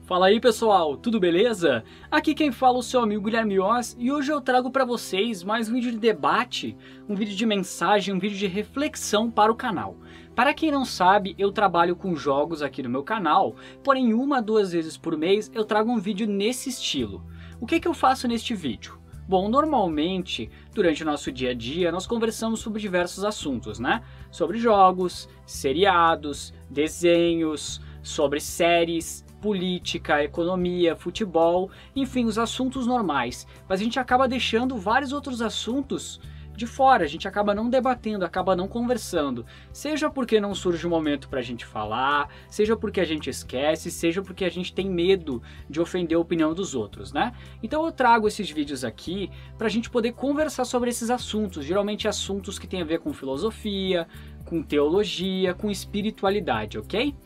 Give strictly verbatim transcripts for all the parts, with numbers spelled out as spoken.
Fala aí pessoal, tudo beleza? Aqui quem fala é o seu amigo Guilherme Oz e hoje eu trago para vocês mais um vídeo de debate, um vídeo de mensagem, um vídeo de reflexão para o canal. Para quem não sabe, eu trabalho com jogos aqui no meu canal, porém uma, duas vezes por mês eu trago um vídeo nesse estilo. O que que eu faço neste vídeo? Bom, normalmente, durante o nosso dia a dia, nós conversamos sobre diversos assuntos, né? Sobre jogos, seriados, desenhos, sobre séries, política, economia, futebol, enfim, os assuntos normais. Mas a gente acaba deixando vários outros assuntos de fora, a gente acaba não debatendo, acaba não conversando. Seja porque não surge um momento pra gente falar, seja porque a gente esquece, seja porque a gente tem medo de ofender a opinião dos outros, né? Então eu trago esses vídeos aqui pra gente poder conversar sobre esses assuntos, geralmente assuntos que tem a ver com filosofia, com teologia, com espiritualidade, ok?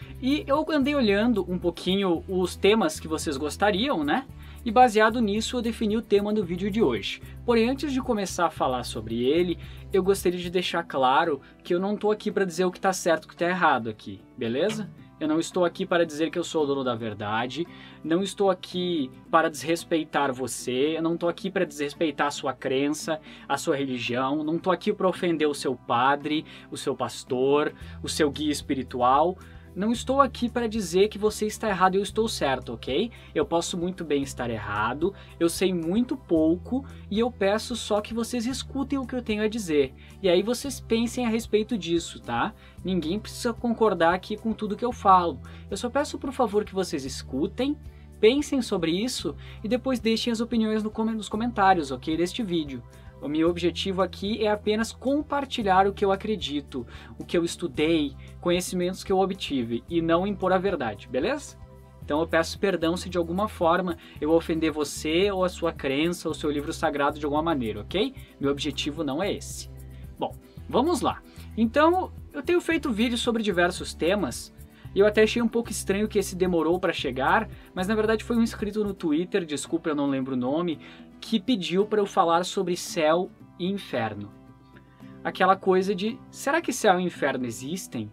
E eu andei olhando um pouquinho os temas que vocês gostariam, né? E baseado nisso eu defini o tema do vídeo de hoje. Porém, antes de começar a falar sobre ele, eu gostaria de deixar claro que eu não estou aqui para dizer o que está certo e o que está errado aqui, beleza? Eu não estou aqui para dizer que eu sou o dono da verdade, não estou aqui para desrespeitar você, eu não estou aqui para desrespeitar a sua crença, a sua religião, não estou aqui para ofender o seu padre, o seu pastor, o seu guia espiritual. Não estou aqui para dizer que você está errado e eu estou certo, ok? Eu posso muito bem estar errado, eu sei muito pouco e eu peço só que vocês escutem o que eu tenho a dizer. E aí vocês pensem a respeito disso, tá? Ninguém precisa concordar aqui com tudo que eu falo. Eu só peço por favor que vocês escutem, pensem sobre isso e depois deixem as opiniões no com- nos comentários, ok? Deste vídeo. O meu objetivo aqui é apenas compartilhar o que eu acredito, o que eu estudei, conhecimentos que eu obtive e não impor a verdade, beleza? Então eu peço perdão se de alguma forma eu ofender você ou a sua crença ou o seu livro sagrado de alguma maneira, ok? Meu objetivo não é esse. Bom, vamos lá. Então eu tenho feito vídeos sobre diversos temas e eu até achei um pouco estranho que esse demorou para chegar, mas na verdade foi um inscrito no Twitter, desculpa eu não lembro o nome, que pediu para eu falar sobre céu e inferno. Aquela coisa de, será que céu e inferno existem?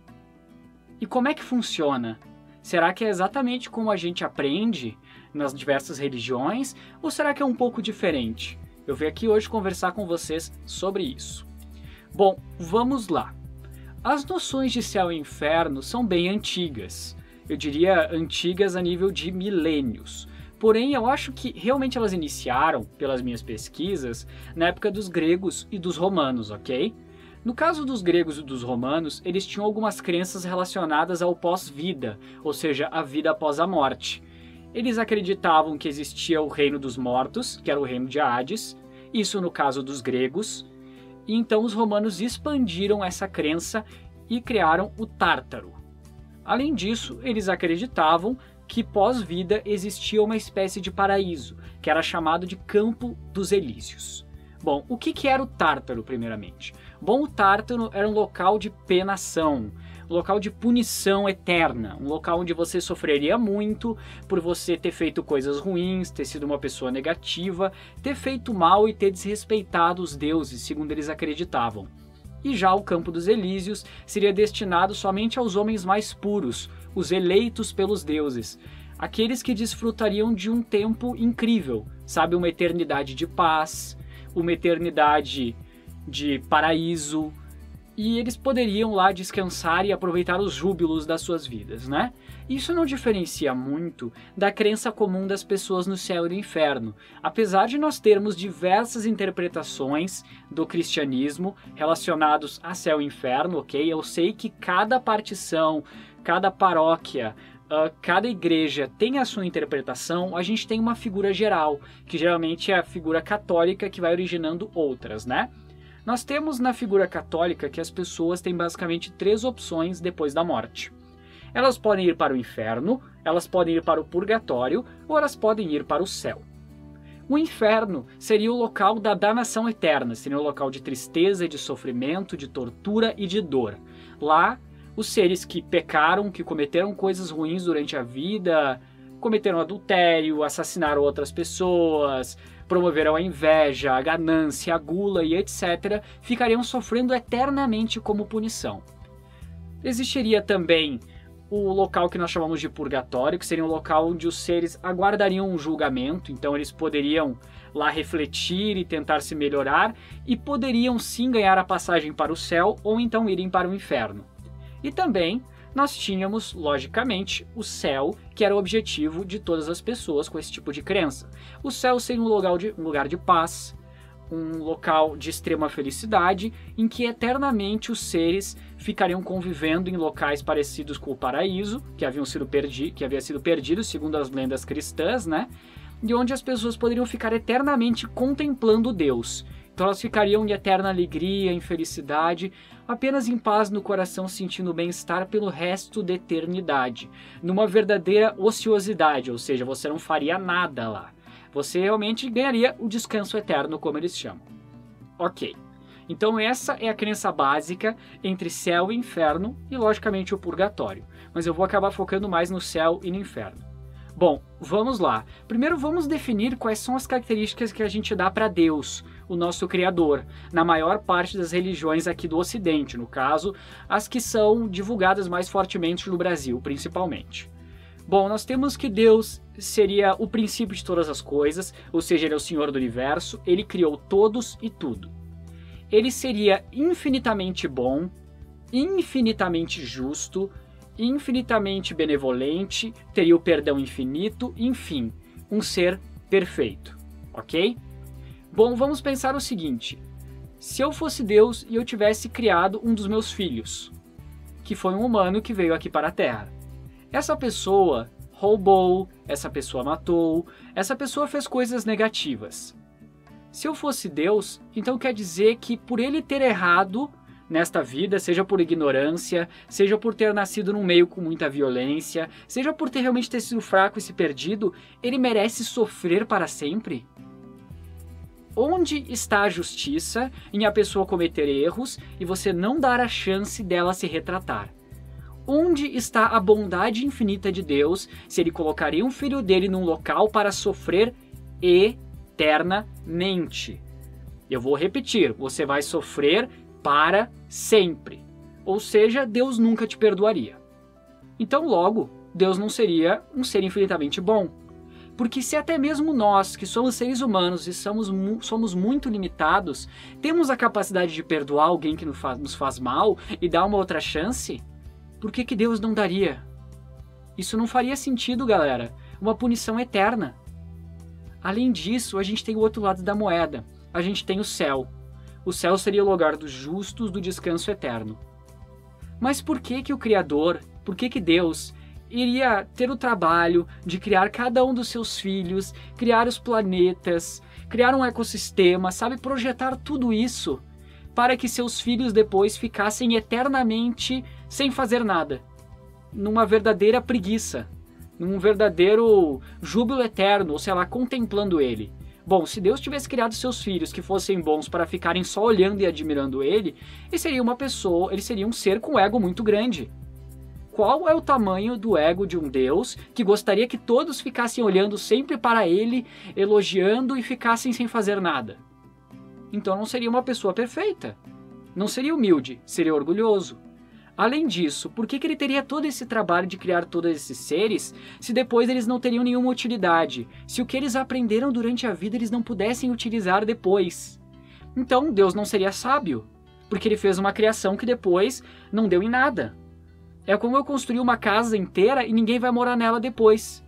E como é que funciona? Será que é exatamente como a gente aprende nas diversas religiões? Ou será que é um pouco diferente? Eu venho aqui hoje conversar com vocês sobre isso. Bom, vamos lá. As noções de céu e inferno são bem antigas. Eu diria antigas a nível de milênios. Porém, eu acho que realmente elas iniciaram, pelas minhas pesquisas, na época dos gregos e dos romanos, ok? No caso dos gregos e dos romanos, eles tinham algumas crenças relacionadas ao pós-vida, ou seja, a vida após a morte. Eles acreditavam que existia o reino dos mortos, que era o reino de Hades, isso no caso dos gregos, e então os romanos expandiram essa crença e criaram o Tártaro. Além disso, eles acreditavam que pós-vida existia uma espécie de paraíso, que era chamado de Campo dos Elíseos. Bom, o que que era o Tártaro, primeiramente? Bom, o Tártaro era um local de penação, um local de punição eterna, um local onde você sofreria muito por você ter feito coisas ruins, ter sido uma pessoa negativa, ter feito mal e ter desrespeitado os deuses, segundo eles acreditavam. E já o Campo dos Elíseos seria destinado somente aos homens mais puros, os eleitos pelos deuses, aqueles que desfrutariam de um tempo incrível, sabe, uma eternidade de paz, uma eternidade de paraíso, e eles poderiam lá descansar e aproveitar os júbilos das suas vidas, né? Isso não diferencia muito da crença comum das pessoas no céu e no inferno, apesar de nós termos diversas interpretações do cristianismo relacionados a céu e inferno, ok? Eu sei que cada partição, cada paróquia, uh, cada igreja tem a sua interpretação, a gente tem uma figura geral, que geralmente é a figura católica que vai originando outras, né? Nós temos na figura católica que as pessoas têm basicamente três opções depois da morte. Elas podem ir para o inferno, elas podem ir para o purgatório ou elas podem ir para o céu. O inferno seria o local da danação eterna, seria um local de tristeza, de sofrimento, de tortura e de dor. Lá, os seres que pecaram, que cometeram coisas ruins durante a vida, cometeram adultério, assassinaram outras pessoas, promoveram a inveja, a ganância, a gula e etcétera, ficariam sofrendo eternamente como punição. Existiria também o local que nós chamamos de purgatório, que seria um local onde os seres aguardariam um julgamento, então eles poderiam lá refletir e tentar se melhorar, e poderiam sim ganhar a passagem para o céu ou então irem para o inferno. E também nós tínhamos, logicamente, o céu, que era o objetivo de todas as pessoas com esse tipo de crença. O céu seria um lugar de, um lugar de paz, um local de extrema felicidade, em que eternamente os seres ficariam convivendo em locais parecidos com o paraíso, que, haviam sido perdi que havia sido perdido, segundo as lendas cristãs, né? De onde as pessoas poderiam ficar eternamente contemplando Deus. Então elas ficariam em eterna alegria, em felicidade, apenas em paz no coração, sentindo bem-estar pelo resto da eternidade. Numa verdadeira ociosidade, ou seja, você não faria nada lá. Você realmente ganharia o descanso eterno, como eles chamam. Ok. Então essa é a crença básica entre céu e inferno e, logicamente, o purgatório. Mas eu vou acabar focando mais no céu e no inferno. Bom, vamos lá. Primeiro vamos definir quais são as características que a gente dá para Deus, o nosso Criador, na maior parte das religiões aqui do Ocidente, no caso, as que são divulgadas mais fortemente no Brasil, principalmente. Bom, nós temos que Deus seria o princípio de todas as coisas, ou seja, Ele é o Senhor do Universo, Ele criou todos e tudo. Ele seria infinitamente bom, infinitamente justo, infinitamente benevolente, teria o perdão infinito, enfim, um ser perfeito, ok? Bom, vamos pensar o seguinte: se eu fosse Deus e eu tivesse criado um dos meus filhos, que foi um humano que veio aqui para a Terra, essa pessoa roubou, essa pessoa matou, essa pessoa fez coisas negativas. Se eu fosse Deus, então quer dizer que por ele ter errado nesta vida, seja por ignorância, seja por ter nascido num meio com muita violência, seja por ter realmente ter sido fraco e se perdido, ele merece sofrer para sempre? Onde está a justiça em a pessoa cometer erros e você não dar a chance dela se retratar? Onde está a bondade infinita de Deus se ele colocaria um filho dele num local para sofrer eternamente? Eu vou repetir, você vai sofrer para sempre. Ou seja, Deus nunca te perdoaria. Então, logo, Deus não seria um ser infinitamente bom. Porque se até mesmo nós, que somos seres humanos e somos, mu somos muito limitados, temos a capacidade de perdoar alguém que nos faz, nos faz mal e dar uma outra chance, por que que Deus não daria? Isso não faria sentido, galera. Uma punição eterna. Além disso, a gente tem o outro lado da moeda. A gente tem o céu. O céu seria o lugar dos justos, do descanso eterno. Mas por que que o Criador, por que que Deus iria ter o trabalho de criar cada um dos seus filhos, criar os planetas, criar um ecossistema, sabe, projetar tudo isso para que seus filhos depois ficassem eternamente sem fazer nada, numa verdadeira preguiça, num verdadeiro júbilo eterno, ou sei lá, contemplando ele? Bom, se Deus tivesse criado seus filhos que fossem bons para ficarem só olhando e admirando ele, ele seria uma pessoa, ele seria um ser com ego muito grande. Qual é o tamanho do ego de um Deus que gostaria que todos ficassem olhando sempre para ele, elogiando e ficassem sem fazer nada? Então não seria uma pessoa perfeita. Não seria humilde, seria orgulhoso. Além disso, por que que ele teria todo esse trabalho de criar todos esses seres se depois eles não teriam nenhuma utilidade? Se o que eles aprenderam durante a vida eles não pudessem utilizar depois? Então Deus não seria sábio, porque ele fez uma criação que depois não deu em nada. É como eu construir uma casa inteira e ninguém vai morar nela depois.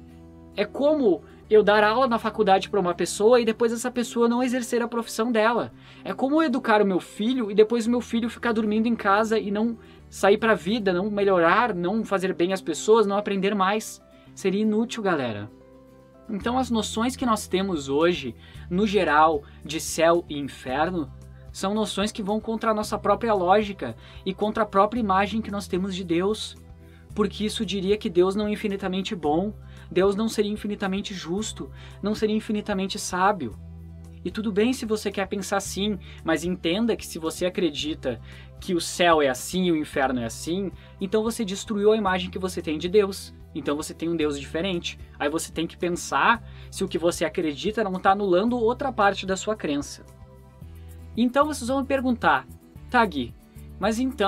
É como eu dar aula na faculdade para uma pessoa e depois essa pessoa não exercer a profissão dela. É como eu educar o meu filho e depois o meu filho ficar dormindo em casa e não sair para a vida, não melhorar, não fazer bem às pessoas, não aprender mais. Seria inútil, galera. Então as noções que nós temos hoje, no geral, de céu e inferno, são noções que vão contra a nossa própria lógica e contra a própria imagem que nós temos de Deus. Porque isso diria que Deus não é infinitamente bom, Deus não seria infinitamente justo, não seria infinitamente sábio. E tudo bem se você quer pensar assim, mas entenda que se você acredita que o céu é assim e o inferno é assim, então você destruiu a imagem que você tem de Deus. Então você tem um Deus diferente. Aí você tem que pensar se o que você acredita não está anulando outra parte da sua crença. Então vocês vão me perguntar, tá, Gui, mas então,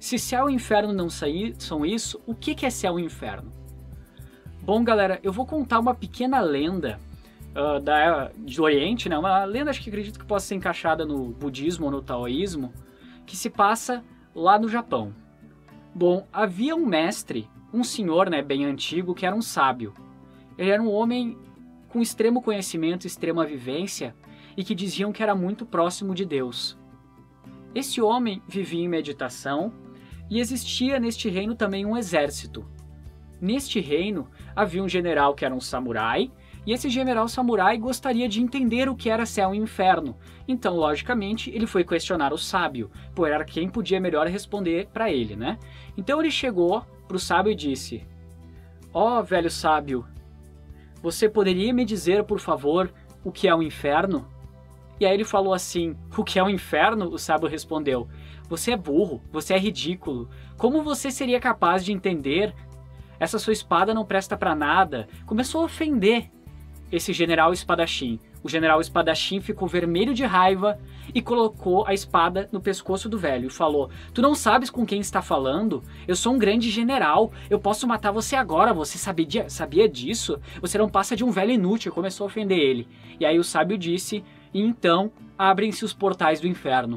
Se céu e inferno não são isso, o que é céu e inferno? Bom, galera, eu vou contar uma pequena lenda uh, da, do Oriente, né? Uma lenda, acho que acredito que possa ser encaixada no budismo ou no taoísmo, que se passa lá no Japão. Bom, havia um mestre, um senhor, né, bem antigo, que era um sábio. Ele era um homem com extremo conhecimento, extrema vivência, e que diziam que era muito próximo de Deus. Esse homem vivia em meditação, e existia neste reino também um exército. Neste reino havia um general que era um samurai, e esse general samurai gostaria de entender o que era céu e inferno. Então, logicamente, ele foi questionar o sábio, pois era quem podia melhor responder para ele, né? Então ele chegou para o sábio e disse: ó, velho sábio, você poderia me dizer, por favor, o que é o inferno? E aí ele falou assim: o que é o inferno? O sábio respondeu: você é burro, você é ridículo. Como você seria capaz de entender? Essa sua espada não presta para nada. Começou a ofender esse general espadachim. O general espadachim ficou vermelho de raiva e colocou a espada no pescoço do velho e falou: tu não sabes com quem está falando? Eu sou um grande general, eu posso matar você agora, você sabia, sabia disso? Você não passa de um velho inútil. Começou a ofender ele. E aí o sábio disse: e então abrem-se os portais do inferno.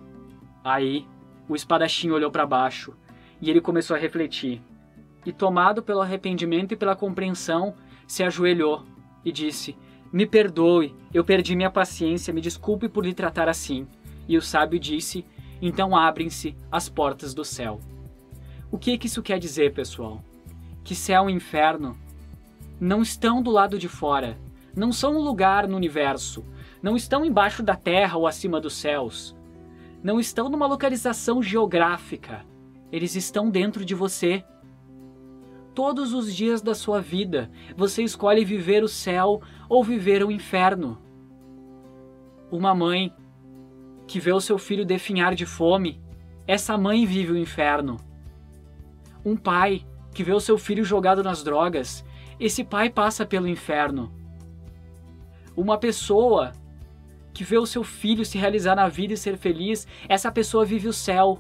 Aí o espadachim olhou para baixo e ele começou a refletir. E tomado pelo arrependimento e pela compreensão, se ajoelhou e disse: me perdoe, eu perdi minha paciência, me desculpe por lhe tratar assim. E o sábio disse: então abrem-se as portas do céu. O que que isso quer dizer, pessoal? Que céu e inferno não estão do lado de fora, não são um lugar no universo, não estão embaixo da terra ou acima dos céus, não estão numa localização geográfica, eles estão dentro de você. Todos os dias da sua vida, você escolhe viver o céu ou viver o inferno. Uma mãe que vê o seu filho definhar de fome, essa mãe vive o inferno. Um pai que vê o seu filho jogado nas drogas, esse pai passa pelo inferno. Uma pessoa que vê o seu filho se realizar na vida e ser feliz, essa pessoa vive o céu.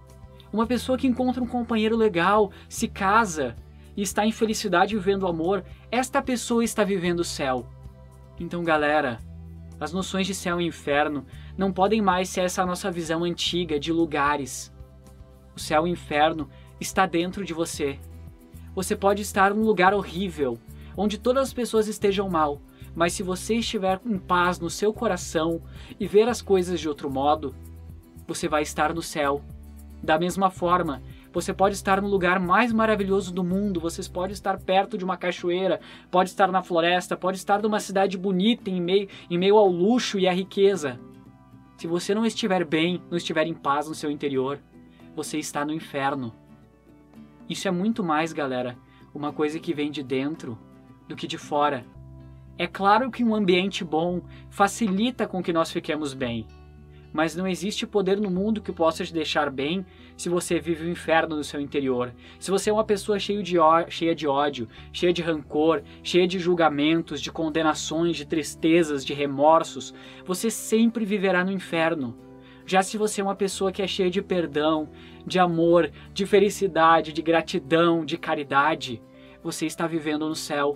Uma pessoa que encontra um companheiro legal, se casa e está em felicidade vivendo amor, esta pessoa está vivendo o céu. Então, galera, as noções de céu e inferno não podem mais ser essa nossa visão antiga de lugares. O céu e o inferno está dentro de você. Você pode estar num lugar horrível, onde todas as pessoas estejam mal, mas se você estiver em paz no seu coração e ver as coisas de outro modo, você vai estar no céu. Da mesma forma, você pode estar no lugar mais maravilhoso do mundo, você pode estar perto de uma cachoeira, pode estar na floresta, pode estar numa cidade bonita em meio, em meio ao luxo e à riqueza. Se você não estiver bem, não estiver em paz no seu interior, você está no inferno. Isso é muito mais, galera, uma coisa que vem de dentro do que de fora. É claro que um ambiente bom facilita com que nós fiquemos bem, mas não existe poder no mundo que possa te deixar bem se você vive o inferno no seu interior. Se você é uma pessoa cheia de, ó, cheia de ódio, cheia de rancor, cheia de julgamentos, de condenações, de tristezas, de remorsos, você sempre viverá no inferno. Já se você é uma pessoa que é cheia de perdão, de amor, de felicidade, de gratidão, de caridade, você está vivendo no céu.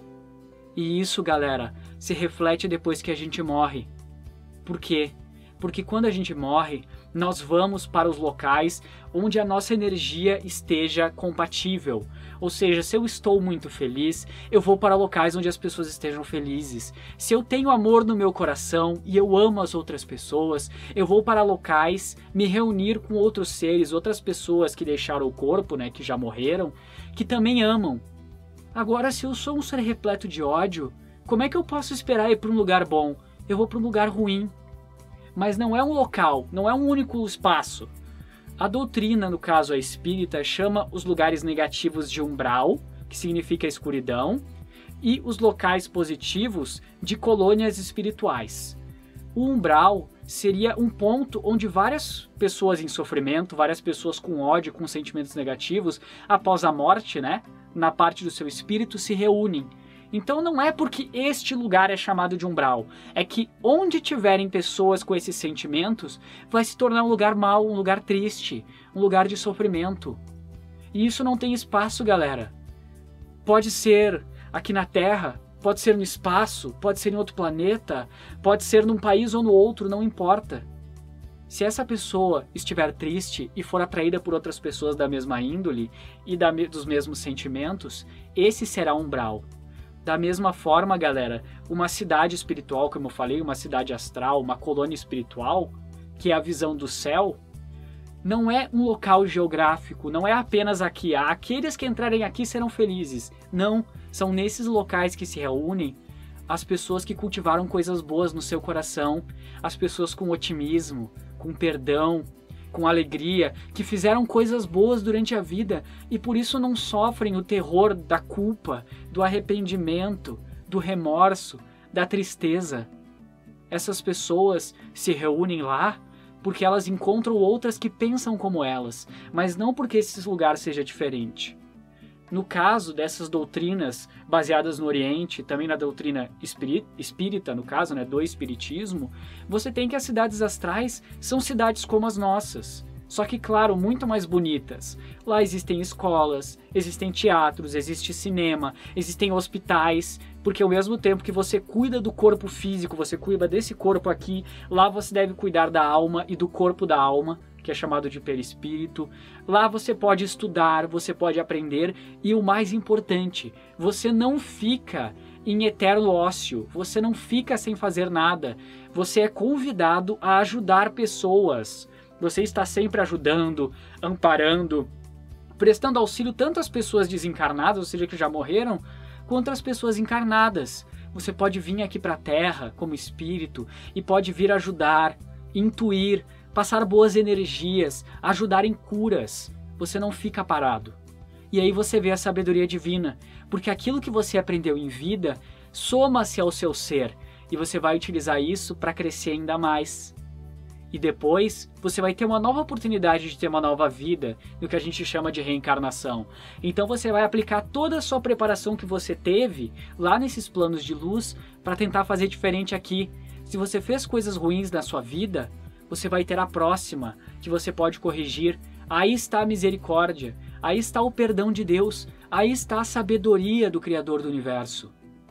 E isso, galera, se reflete depois que a gente morre. Por quê? Porque quando a gente morre, nós vamos para os locais onde a nossa energia esteja compatível. Ou seja, se eu estou muito feliz, eu vou para locais onde as pessoas estejam felizes. Se eu tenho amor no meu coração e eu amo as outras pessoas, eu vou para locais me reunir com outros seres, outras pessoas que deixaram o corpo, né, que já morreram, que também amam. Agora, se eu sou um ser repleto de ódio, como é que eu posso esperar ir para um lugar bom? Eu vou para um lugar ruim. Mas não é um local, não é um único espaço. A doutrina, no caso a espírita, chama os lugares negativos de umbral, que significa escuridão, e os locais positivos de colônias espirituais. O umbral seria um ponto onde várias pessoas em sofrimento, várias pessoas com ódio, com sentimentos negativos, após a morte, né, na parte do seu espírito, se reúnem. Então não é porque este lugar é chamado de umbral, é que onde tiverem pessoas com esses sentimentos, vai se tornar um lugar mau, um lugar triste, um lugar de sofrimento. E isso não tem espaço, galera. Pode ser aqui na Terra, pode ser no espaço, pode ser em outro planeta, pode ser num país ou no outro, não importa. Se essa pessoa estiver triste e for atraída por outras pessoas da mesma índole e da, dos mesmos sentimentos, esse será um umbral. Da mesma forma, galera, uma cidade espiritual, como eu falei, uma cidade astral, uma colônia espiritual, que é a visão do céu, não é um local geográfico, não é apenas aqui. Ah, aqueles que entrarem aqui serão felizes. Não, são nesses locais que se reúnem as pessoas que cultivaram coisas boas no seu coração, as pessoas com otimismo, com perdão, com alegria, que fizeram coisas boas durante a vida e por isso não sofrem o terror da culpa, do arrependimento, do remorso, da tristeza. Essas pessoas se reúnem lá porque elas encontram outras que pensam como elas, mas não porque esse lugar seja diferente. No caso dessas doutrinas baseadas no Oriente, também na doutrina espírita, no caso, né, do espiritismo, você tem que as cidades astrais são cidades como as nossas, só que, claro, muito mais bonitas. Lá existem escolas, existem teatros, existe cinema, existem hospitais, porque ao mesmo tempo que você cuida do corpo físico, você cuida desse corpo aqui, lá você deve cuidar da alma e do corpo da alma, que é chamado de perispírito. Lá você pode estudar, você pode aprender e o mais importante, você não fica em eterno ócio, você não fica sem fazer nada, você é convidado a ajudar pessoas, você está sempre ajudando, amparando, prestando auxílio tanto às pessoas desencarnadas, ou seja, que já morreram, quanto às pessoas encarnadas. Você pode vir aqui para a Terra como espírito e pode vir ajudar, intuir, passar boas energias, ajudar em curas. Você não fica parado. E aí você vê a sabedoria divina, porque aquilo que você aprendeu em vida soma-se ao seu ser e você vai utilizar isso para crescer ainda mais. E depois você vai ter uma nova oportunidade de ter uma nova vida, no que a gente chama de reencarnação. Então você vai aplicar toda a sua preparação que você teve lá nesses planos de luz para tentar fazer diferente aqui. Se você fez coisas ruins na sua vida, você vai ter a próxima, que você pode corrigir. Aí está a misericórdia, aí está o perdão de Deus, aí está a sabedoria do Criador do Universo.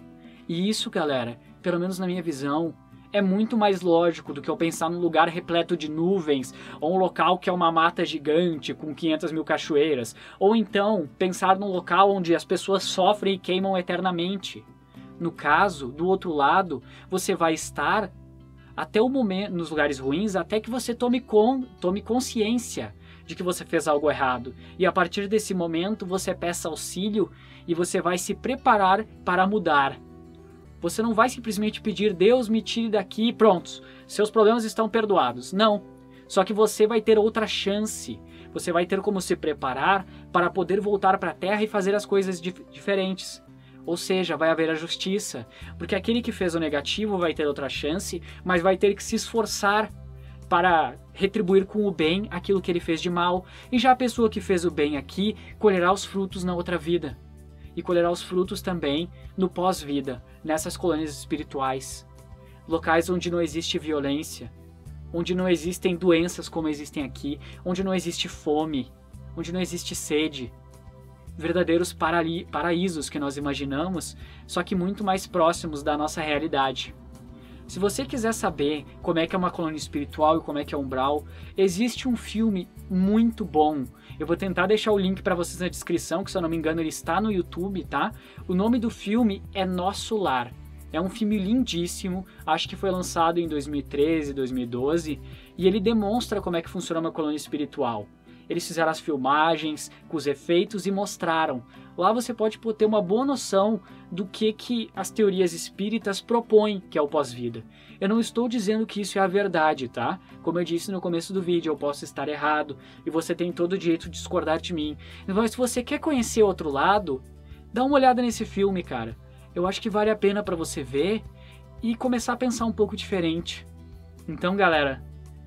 E isso, galera, pelo menos na minha visão, é muito mais lógico do que eu pensar num lugar repleto de nuvens, ou um local que é uma mata gigante com quinhentas mil cachoeiras, ou então pensar num local onde as pessoas sofrem e queimam eternamente. No caso, do outro lado, você vai estar até o momento, nos lugares ruins, até que você tome, com, tome consciência de que você fez algo errado. E a partir desse momento você peça auxílio e você vai se preparar para mudar. Você não vai simplesmente pedir, Deus me tire daqui e pronto, seus problemas estão perdoados. Não, só que você vai ter outra chance. Você vai ter como se preparar para poder voltar para a Terra e fazer as coisas dif- diferentes. Ou seja, vai haver a justiça, porque aquele que fez o negativo vai ter outra chance, mas vai ter que se esforçar para retribuir com o bem aquilo que ele fez de mal. E já a pessoa que fez o bem aqui colherá os frutos na outra vida. E colherá os frutos também no pós-vida, nessas colônias espirituais. Locais onde não existe violência, onde não existem doenças como existem aqui, onde não existe fome, onde não existe sede. Verdadeiros paraísos que nós imaginamos, só que muito mais próximos da nossa realidade. Se você quiser saber como é que é uma colônia espiritual e como é que é umbral, existe um filme muito bom. Eu vou tentar deixar o link para vocês na descrição, que se eu não me engano ele está no YouTube, tá? O nome do filme é Nosso Lar. É um filme lindíssimo, acho que foi lançado em dois mil e treze, dois mil e doze, e ele demonstra como é que funciona uma colônia espiritual. Eles fizeram as filmagens com os efeitos e mostraram. Lá você pode ter uma boa noção do que, que as teorias espíritas propõem, que é o pós-vida. Eu não estou dizendo que isso é a verdade, tá? Como eu disse no começo do vídeo, eu posso estar errado e você tem todo o direito de discordar de mim. Mas se você quer conhecer outro lado, dá uma olhada nesse filme, cara. Eu acho que vale a pena para você ver e começar a pensar um pouco diferente. Então, galera,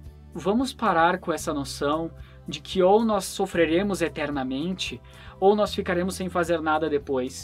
vamos parar com essa noção de que ou nós sofreremos eternamente, ou nós ficaremos sem fazer nada depois.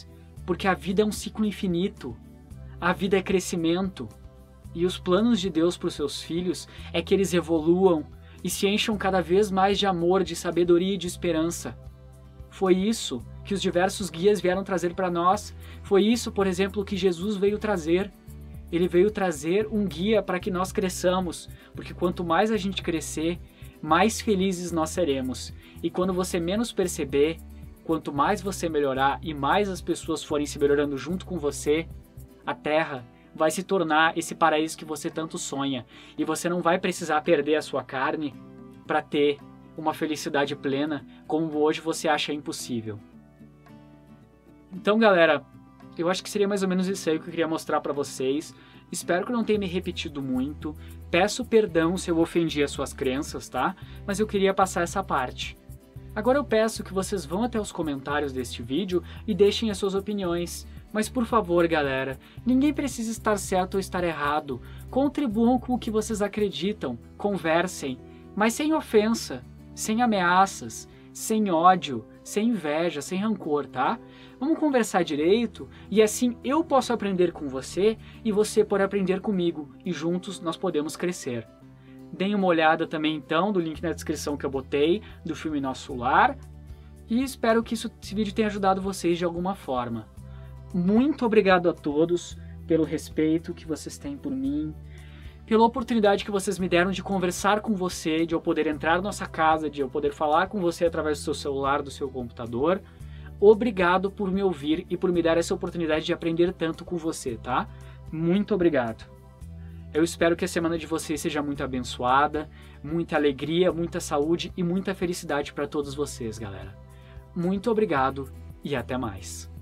porque a vida é um ciclo infinito, a vida é crescimento, e os planos de Deus para os seus filhos é que eles evoluam e se encham cada vez mais de amor, de sabedoria e de esperança. Foi isso que os diversos guias vieram trazer para nós, foi isso, por exemplo, que Jesus veio trazer. Ele veio trazer um guia para que nós cresçamos, porque quanto mais a gente crescer, mais felizes nós seremos. E quando você menos perceber, quanto mais você melhorar e mais as pessoas forem se melhorando junto com você, a Terra vai se tornar esse paraíso que você tanto sonha. E você não vai precisar perder a sua carne para ter uma felicidade plena, como hoje você acha impossível. Então, galera, eu acho que seria mais ou menos isso aí que eu queria mostrar para vocês. Espero que eu não tenha me repetido muito. Peço perdão se eu ofendi as suas crenças, tá? Mas eu queria passar essa parte. Agora eu peço que vocês vão até os comentários deste vídeo e deixem as suas opiniões. Mas por favor, galera, ninguém precisa estar certo ou estar errado. Contribuam com o que vocês acreditam, conversem, mas sem ofensa, sem ameaças, sem ódio, sem inveja, sem rancor, tá? Vamos conversar direito e assim eu posso aprender com você e você pode aprender comigo e juntos nós podemos crescer. Deem uma olhada também então do link na descrição que eu botei do filme Nosso Lar e espero que isso, esse vídeo tenha ajudado vocês de alguma forma. Muito obrigado a todos pelo respeito que vocês têm por mim, pela oportunidade que vocês me deram de conversar com você, de eu poder entrar na nossa casa, de eu poder falar com você através do seu celular, do seu computador. Obrigado por me ouvir e por me dar essa oportunidade de aprender tanto com você, tá? Muito obrigado. Eu espero que a semana de vocês seja muito abençoada, muita alegria, muita saúde e muita felicidade para todos vocês, galera. Muito obrigado e até mais.